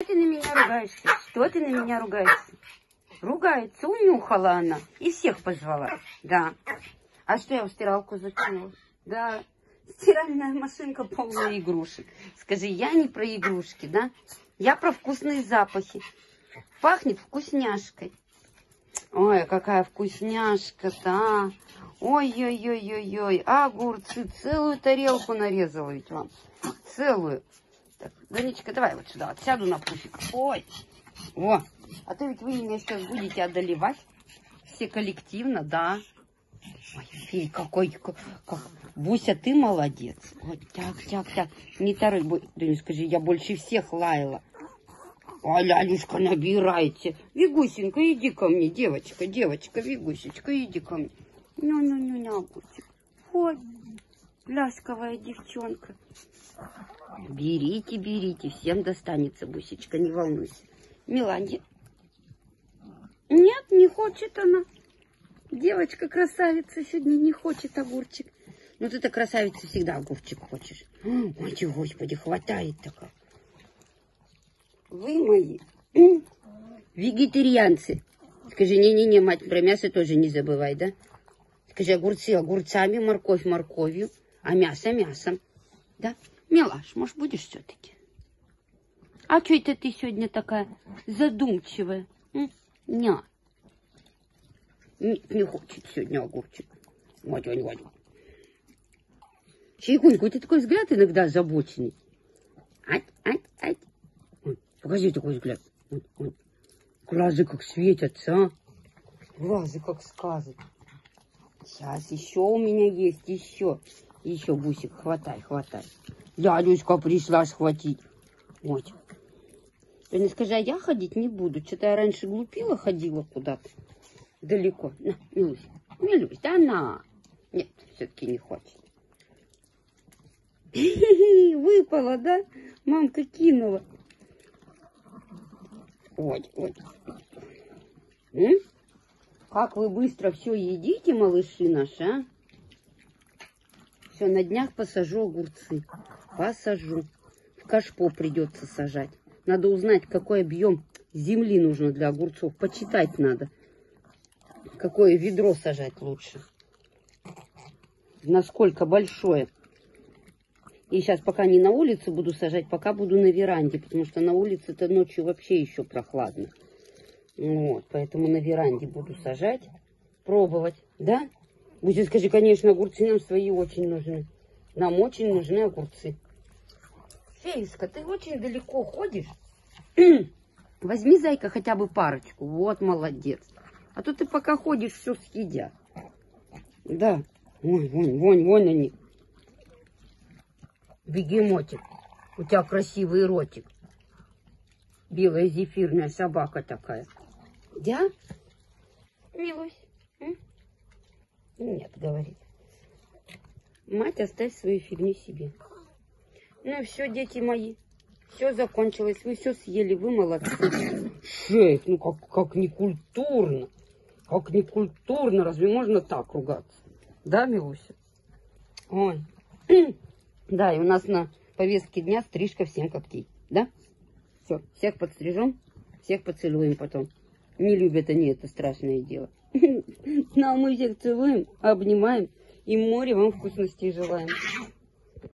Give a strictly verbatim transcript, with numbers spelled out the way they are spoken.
ты на меня ругаешься? Что ты на меня ругаешься? Ругается, унюхала она. И всех позвала. Да. А что я в стиралку закинула? Да. Стиральная машинка полная игрушек. Скажи, я не про игрушки, да? Я про вкусные запахи. Пахнет вкусняшкой. Ой, какая вкусняшка-то, а. Ой-ой-ой-ой-ой. Огурцы. Целую тарелку нарезала ведь вам. Целую. Так, Горечка, давай вот сюда. Вот сяду на пуфик. Ой. О. А то ведь вы меня сейчас будете одолевать. Все коллективно, да. Ой, фей, какой, как, как. Буся, ты молодец. Вот, так, так, так. Не тарай, да не скажи, я больше всех лаяла. А Лялюшка набирайте. Вигусенька, иди ко мне, девочка, девочка, Вигусечка, иди ко мне. Ну-ну-ну, огурчик. Вот, ласковая девчонка. Берите, берите, всем достанется, Бусечка, не волнуйся. Миланья. Нет, не хочет она. Девочка-красавица сегодня не хочет огурчик. Ну ты-то красавица всегда огурчик хочешь. Ой, господи, хватает такая. Вы мои вегетарианцы. Скажи, не-не-не, мать, про мясо тоже не забывай, да? Скажи, огурцы огурцами, морковь морковью, а мясо мясом. Да? Милаш, может, будешь все-таки? А что это ты сегодня такая задумчивая? М? Ня. Не, не хочет сегодня огурчик. Вот, вот, вот. Чайкунька, у тебя такой взгляд иногда озабоченный. Ать, ать, ать. Покажи такой взгляд. Вот, вот. Глазы как светятся, а? Глазы как сказы. Сейчас еще у меня есть, еще. Еще, Бусик, хватай, хватай. Лялюшка пришла схватить. Вот. Ты не скажи, а я ходить не буду. Что-то я раньше глупила, ходила куда-то далеко. На, Милусь, Милусь, да на. Нет, все-таки не хочет. Выпала, да? Мамка кинула. Вот, вот. М? Как вы быстро все едите, малыши наши, а? Все, на днях посажу огурцы. Посажу. В кашпо придется сажать. Надо узнать, какой объем земли нужно для огурцов. Почитать надо. Какое ведро сажать лучше. Насколько большое. И сейчас пока не на улице буду сажать, пока буду на веранде. Потому что на улице-то ночью вообще еще прохладно. Вот, поэтому на веранде буду сажать. Пробовать. Да? Буся, скажи, конечно, огурцы нам свои очень нужны. Нам очень нужны огурцы. Феюшка, ты очень далеко ходишь. Возьми, зайка, хотя бы парочку. Вот, молодец. А то ты пока ходишь, все съедят. Да. Вон, вон, вон, вон они. Бегемотик. У тебя красивый ротик. Белая зефирная собака такая. Да? Милусь? М? Нет, говорит. Мать, оставь свою фигню себе. Ну все, дети мои. Все закончилось. Вы все съели. Вы молодцы. Шеф, ну как, как некультурно. Как некультурно. Разве можно так ругаться? Да, Милуся? Ой. Да, и у нас на повестке дня стрижка всем когтей. Да? Все, всех подстрижем, всех поцелуем потом. Не любят они это страшное дело. Ну, а мы всех целуем, обнимаем и море вам вкусностей желаем.